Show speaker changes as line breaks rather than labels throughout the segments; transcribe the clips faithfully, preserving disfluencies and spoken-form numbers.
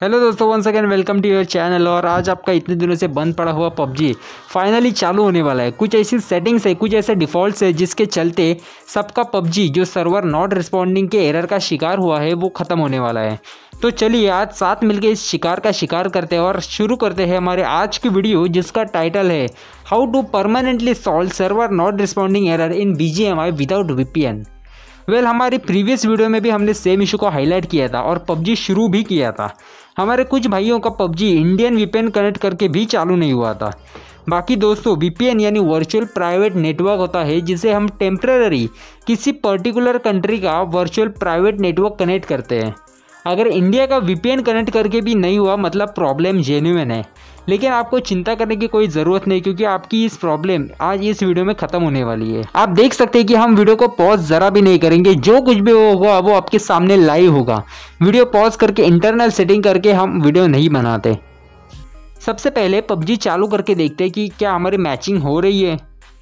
Hello दोस्तों, once again welcome to your channel. और आज आपका इतने दिनों से बंद पड़ा हुआ पबजी फाइनली चालू होने वाला है। कुछ ऐसी सेटिंग्स है, कुछ ऐसे डिफ़ॉल्ट्स है जिसके चलते सबका पबजी जो सर्वर नॉट रिस्पॉन्डिंग के एरर का शिकार हुआ है वो ख़त्म होने वाला है। तो चलिए आज साथ मिलकर इस शिकार का शिकार करते हैं और शुरू करते हैं हमारे आज की वीडियो, जिसका टाइटल है how to permanently solve server not responding error in B G M I without V P N. Well हमारी प्रीवियस वीडियो में भी हमने सेम इशू को हाईलाइट किया था और पबजी शुरू भी किया था। हमारे कुछ भाइयों का PUBG Indian V P N connect करके भी चालू नहीं हुआ था। बाकी दोस्तों, वी पी एन यानी वर्चुअल प्राइवेट नेटवर्क होता है जिसे हम टेम्पररी किसी पर्टिकुलर कंट्री का वर्चुअल प्राइवेट नेटवर्क कनेक्ट करते हैं। अगर इंडिया का वी पी एन कनेक्ट करके भी नहीं हुआ मतलब प्रॉब्लम जेन्युइन है, लेकिन आपको चिंता करने की कोई ज़रूरत नहीं क्योंकि आपकी इस प्रॉब्लम आज इस वीडियो में ख़त्म होने वाली है। आप देख सकते हैं कि हम वीडियो को पॉज ज़रा भी नहीं करेंगे, जो कुछ भी होगा वो आपके सामने लाइव होगा। वीडियो पॉज करके इंटरनल सेटिंग करके हम वीडियो नहीं बनाते। सबसे पहले पबजी चालू करके देखते हैं कि क्या हमारी मैचिंग हो रही है।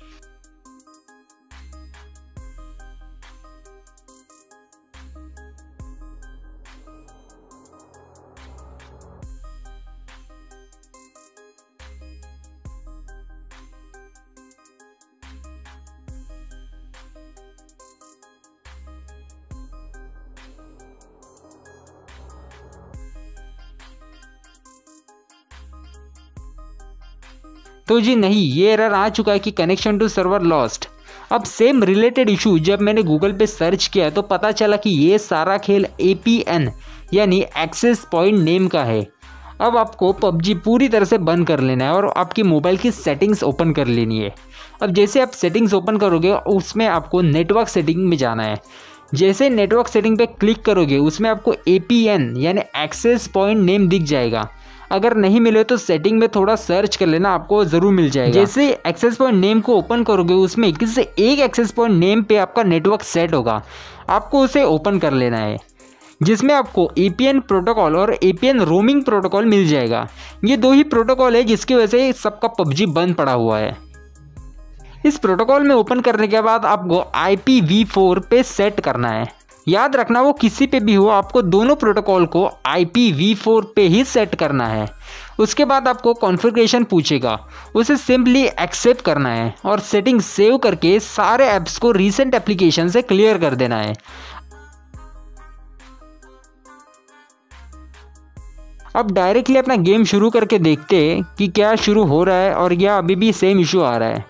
तो जी नहीं, ये एरर आ चुका है कि कनेक्शन टू सर्वर लॉस्ट। अब सेम रिलेटेड इशू जब मैंने गूगल पे सर्च किया तो पता चला कि ये सारा खेल ए पी एन यानी एक्सेस पॉइंट नेम का है। अब आपको पबजी पूरी तरह से बंद कर लेना है और आपकी मोबाइल की सेटिंग्स ओपन कर लेनी है। अब जैसे आप सेटिंग्स ओपन करोगे उसमें आपको नेटवर्क सेटिंग में जाना है। जैसे नेटवर्क सेटिंग पे क्लिक करोगे उसमें आपको ए पी एन यानी एक्सेस पॉइंट नेम दिख जाएगा। अगर नहीं मिले तो सेटिंग में थोड़ा सर्च कर लेना, आपको ज़रूर मिल जाएगा। जैसे एक्सेस पॉइंट नेम को ओपन करोगे उसमें किसी एक एक्सेस पॉइंट नेम पे आपका नेटवर्क सेट होगा, आपको उसे ओपन कर लेना है, जिसमें आपको ए पी एन प्रोटोकॉल और A P N roaming protocol मिल जाएगा। ये दो ही प्रोटोकॉल है जिसकी वजह से सबका पबजी बंद पड़ा हुआ है। इस प्रोटोकॉल में ओपन करने के बाद आपको आई पी वी फोर पे सेट करना है। याद रखना वो किसी पे भी हो, आपको दोनों प्रोटोकॉल को आई पी वी फोर पे ही सेट करना है। उसके बाद आपको कॉन्फ़िगरेशन पूछेगा, उसे सिंपली एक्सेप्ट करना है और सेटिंग सेव करके सारे ऐप्स को रीसेंट एप्लीकेशन से क्लियर कर देना है। अब डायरेक्टली अपना गेम शुरू करके देखते हैं कि क्या शुरू हो रहा है और या अभी भी सेम इशू आ रहा है।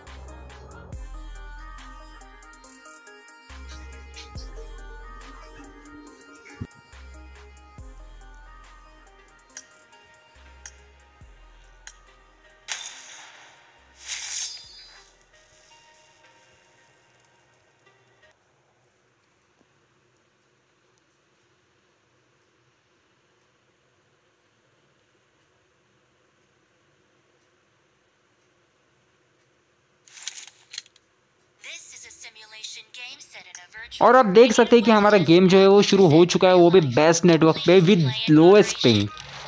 और आप देख सकते हैं कि हमारा गेम जो है वो शुरू हो चुका है, वो भी बेस्ट नेटवर्क पे with lowest ping.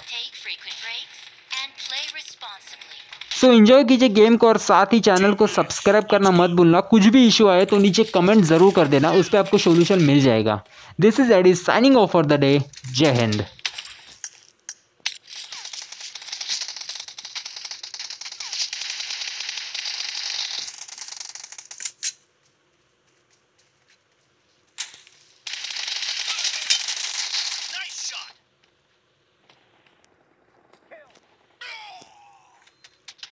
So enjoy कीजिए गेम को और साथ ही चैनल को सब्सक्राइब करना मत भूलना। कुछ भी इशू आए तो नीचे कमेंट जरूर कर देना, उस पर आपको सोल्यूशन मिल जाएगा। This is AD signing off for the day. जय हिंद।